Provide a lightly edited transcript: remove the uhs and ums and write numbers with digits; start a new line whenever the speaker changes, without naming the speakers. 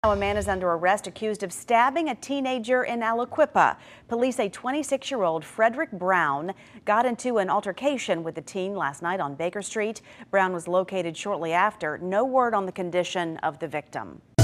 A man is under arrest accused of stabbing a teenager in Aliquippa. Police say 26-year-old Frederick Brown got into an altercation with the teen last night on Baker Street. Brown was located shortly after. No word on the condition of the victim.